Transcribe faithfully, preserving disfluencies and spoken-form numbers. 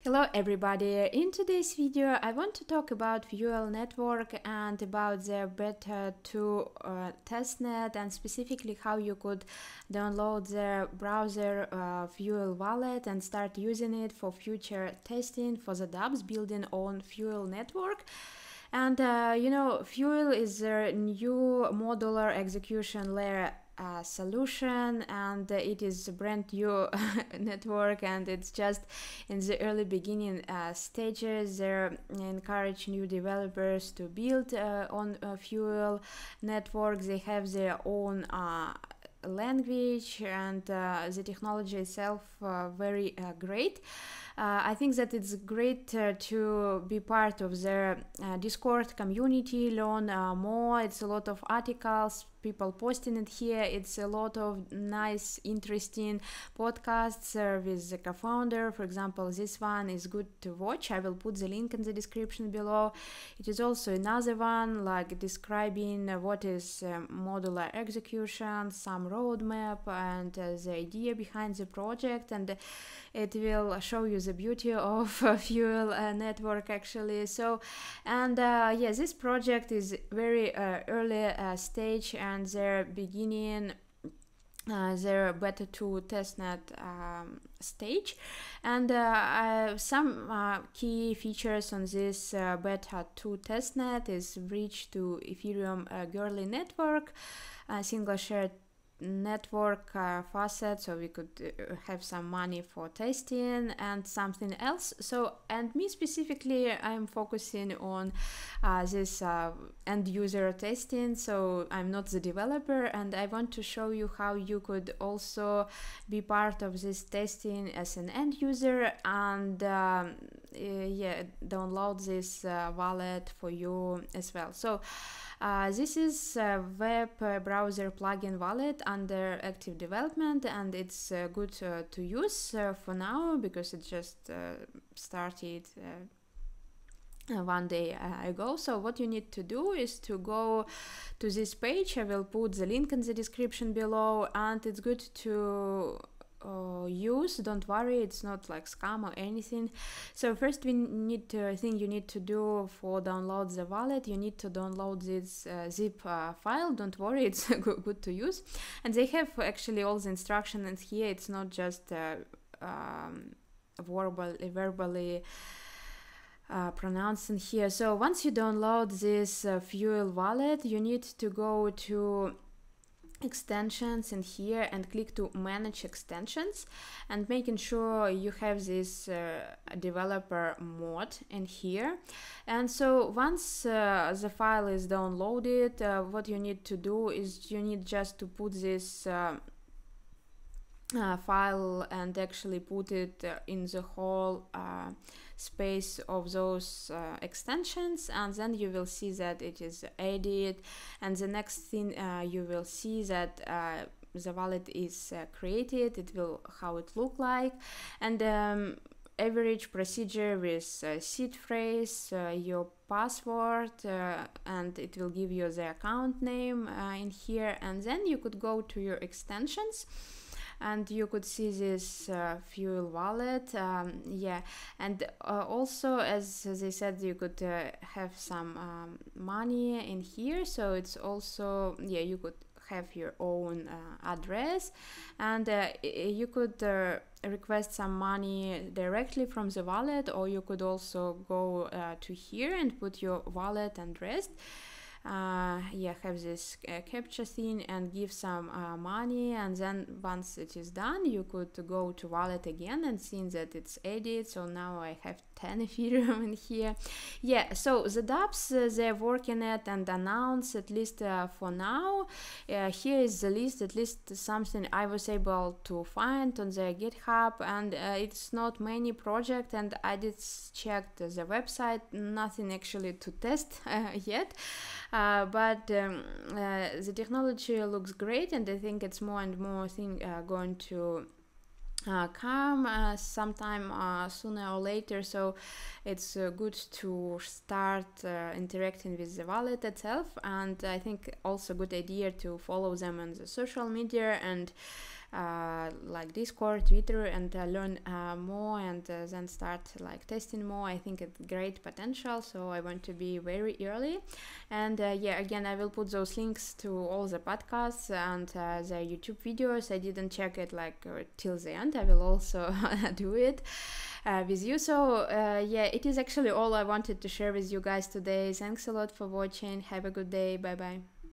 Hello everybody, in today's video I want to talk about Fuel network and about the Beta two uh, testnet and specifically how you could download the browser uh, Fuel wallet and start using it for future testing for the Dapps building on Fuel network. And uh, you know, Fuel is a new modular execution layer Uh, solution, and uh, it is a brand new network, and it's just in the early beginning uh, stages. They encourage new developers to build uh, on uh, Fuel network. They have their own uh, language, and uh, the technology itself uh, very uh, great. Uh, I think that it's great uh, to be part of the uh, Discord community, learn uh, more. It's a lot of articles, people posting it here. It's a lot of nice, interesting podcasts uh, with the co-founder. For example, this one is good to watch. I will put the link in the description below. It is also another one like describing uh, what is uh, modular execution, some roadmap, and uh, the idea behind the project, and uh, it will show you the beauty of uh, Fuel uh, network actually. So, and uh, yeah, this project is very uh, early uh, stage, and they're beginning uh, their Beta two testnet um, stage, and uh, uh, some uh, key features on this uh, Beta two testnet is bridge to Ethereum uh, Girly network, uh, single shared network uh, Faucet, so we could uh, have some money for testing and something else. So, and me specifically, I'm focusing on uh, this uh, end user testing, so I'm not the developer, and I want to show you how you could also be part of this testing as an end user, and um, uh, yeah, download this uh, wallet for you as well. So Uh, this is a web uh, browser plugin wallet under active development, and it's uh, good uh, to use uh, for now because it just uh, started uh, one day uh, ago. So what you need to do is to go to this page. I will put the link in the description below, and it's good to Uh, use. Don't worry, it's not like scam or anything. So first we need to, I think you need to do for download the wallet, you need to download this uh, zip uh, file. Don't worry, it's good to use, and they have actually all the instructions, and here it's not just uh, um, verbal, verbally Uh, pronounced in here. So once you download this uh, Fuel wallet, you need to go to extensions in here and click to manage extensions, and making sure you have this uh, developer mod in here. And so once uh, the file is downloaded, uh, what you need to do is you need just to put this uh, uh, file and actually put it uh, in the whole uh, space of those uh, extensions, and then you will see that it is added, and the next thing uh, you will see that uh, the wallet is uh, created. It will how it look like, and um, average procedure with uh, seed phrase, uh, your password, uh, and it will give you the account name uh, in here, and then you could go to your extensions and you could see this uh, Fuel wallet. Um, yeah, and uh, also, as they said, you could uh, have some um, money in here, so it's also, yeah, you could have your own uh, address, and uh, you could uh, request some money directly from the wallet, or you could also go uh, to here and put your wallet address. Uh, yeah, have this uh, captcha thing and give some uh, money, and then once it is done, you could go to wallet again and see that it's added. So now I have ten Ethereum in here. Yeah, so the Dapps, uh, they're working it and announce, at least uh, for now. Uh, here is the list, at least something I was able to find on their GitHub, and uh, it's not many projects, and I did check the website, nothing actually to test uh, yet. Uh, but um, uh, the technology looks great, and I think it's more and more thing uh, going to uh, come uh, sometime uh, sooner or later. So it's uh, good to start uh, interacting with the wallet itself, and I think also good idea to follow them on the social media and uh, like Discord, Twitter, and uh, learn uh, more, and uh, then start like testing more. I think it's great potential, so I want to be very early. And uh, yeah, again, I will put those links to all the podcasts and uh, the YouTube videos. I didn't check it like uh, till the end. I will also do it uh, with you. So uh, yeah, it is actually all I wanted to share with you guys today. Thanks a lot for watching. Have a good day. Bye bye.